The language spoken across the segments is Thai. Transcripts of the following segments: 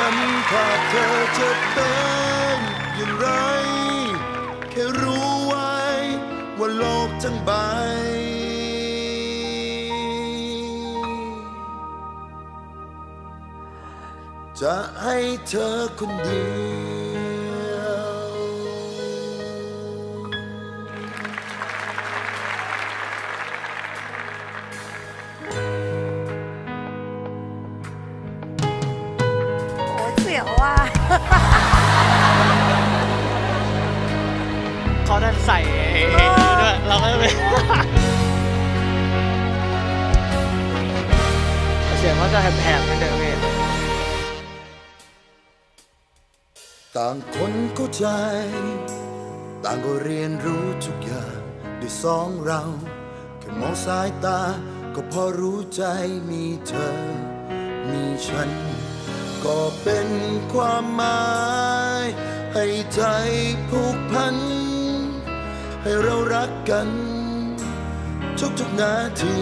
นขาดเธอจะเป็นอย่างไรแค่รู้ไว้ว่าโลกทั้งใบจะให้เธอคนเดียวโอ้เสียวว่ะเขาได้ใส่ด้วยเราก็ไม่เสียงเขาจะแหบๆนิดนึงพี่ต่างคนเข้าใจต่างก็เรียนรู้ทุกอย่างด้วยสองเราแค่มองสายตาก็พอรู้ใจมีเธอมีฉันก็เป็นความหมายให้ใจผูกพันให้เรารักกันทุกนาที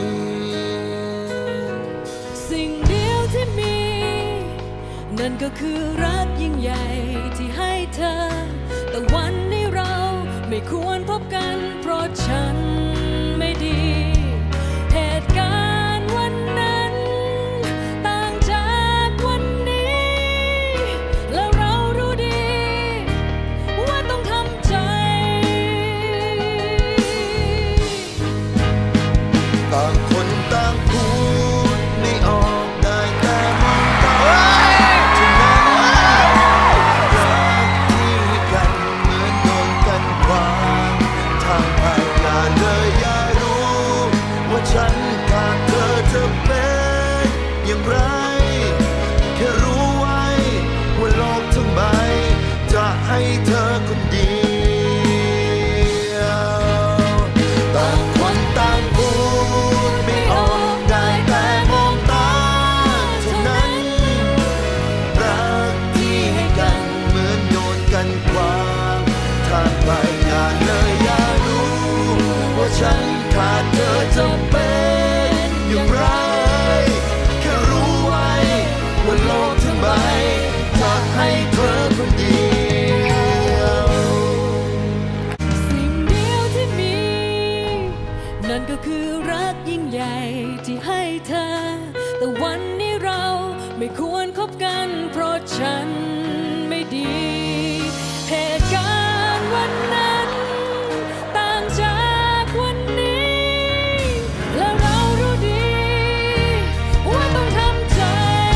สิ่งเดียวที่มีนั่นก็คือรักยิ่งใหญ่ที่ให้เธอแต่วันนี้เราไม่ควรพบกันเพราะฉันไม่ดีเหตุการณ์วันนั้นต่างจากวันนี้แล้วเรารู้ดีว่าต้องทำใจต่างคนต่างพูดไม่ออกได้แต่มองตาเท่านั้นรักที่กันเหมือนโดนกันขวางทางไปอย่าเลยอย่ารู้ว่าฉันขาดเธอจะเป็นอย่างไรแค่รู้ไว้ว่าโลกทั้งใบจะให้เธอคนเดียวต่างคนต่างพูดไม่ออกได้แต่มองตาเท่านั้นรักที่ให้กันเหมือนโยนกันขวางทางไปอย่าเลยอย่ารู้ว่าฉันขาดเธอจะเป็นอย่างไรแค่รู้ไว้ว่าโลกทั้งใบจะให้เธอคนเดียวสิ่งเดียวที่มีนั่นก็คือรักยิ่งใหญ่ที่ให้เธอแต่วันนี้เราไม่ควรคบกันเพราะฉันไม่ดีเหตุการณ์วันนั้นต่างจากวันนี้และเรารู้ดีว่าต้องทำใจ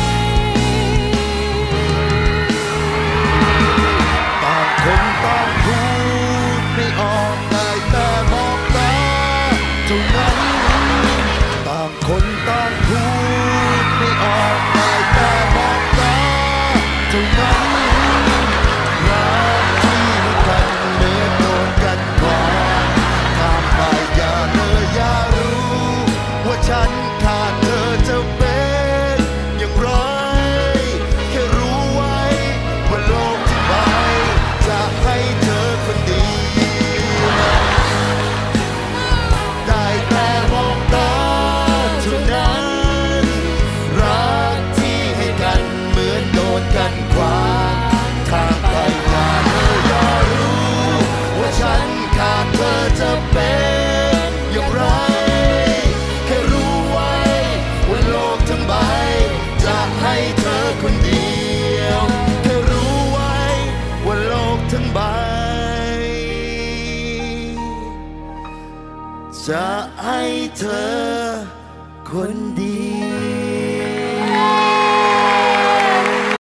ต่างคนต่างพูดไม่ออกได้แต่มองตาเท่านั้นต่างคนต่างพูดไม่ออกได้แต่มองตาเท่านั้นรักที่กันเหมือนโดนกันขวางข้ามไปอย่าเลยอย่ารู้ว่าฉันขาดเธอจะเป็นอย่างไรแค่รู้ไว้ว่าโลกที่ใบจะให้เธอคนเดียวได้แต่มองตาเท่านั้นรักที่ให้กันเหมือนโดนกันขวางทางไปอย่าเลยอย่ารู้ว่าฉันขาดเธอจะเป็นอย่างไรแค่รู้ไว้ว่าโลกทั้งใบจะให้เธอคนเดียวแค่รู้ไว้ว่าโลกทั้งใบจะให้เธอคนเดียว